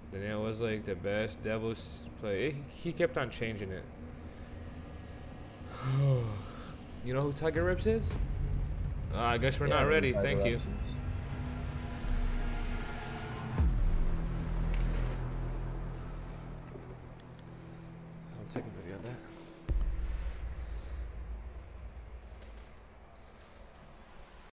Then it was like the best Devils play. He kept on changing it. You know who Tiger Rips is? I guess we're Yeah, not I know who ready. Tiger Thank you. Reps is. I'll take a video of that.